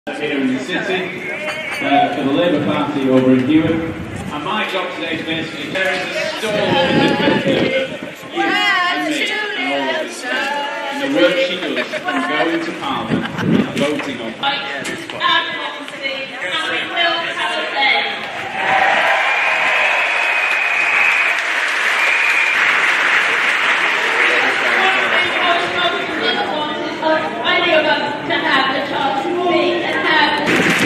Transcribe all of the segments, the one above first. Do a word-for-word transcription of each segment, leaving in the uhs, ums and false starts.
Here in the city uh, for the Labour Party over in Hewitt, and my job today is basically there is a stalwart defender of you and me and all of us in the work she does from going to Parliament and voting on advocacy, and we will have a day. Many of us to have the chance to speak and have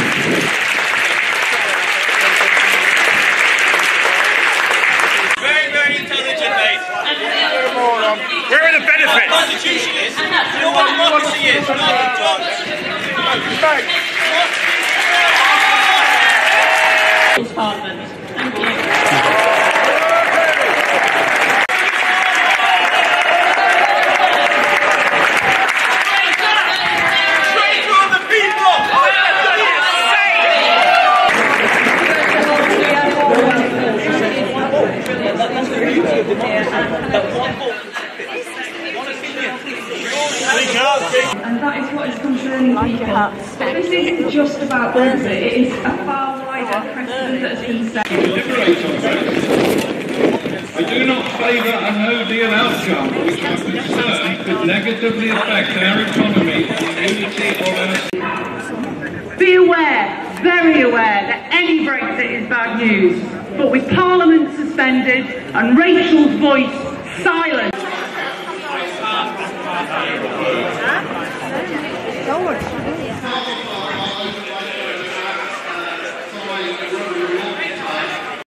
very, very intelligent, mate. Where are the benefits? The Constitution is. You know what democracy is? Parliament. Thank you. And that is what is concerning people. This isn't just about Brexit, it is a far wider precedent that has been set. I do not favour a no-deal outcome which I'm concerned could negatively affect our economy, community or our... Be aware, very aware, that any Brexit is bad news, but with Parliament suspended and Rachel's voice silenced. Forward.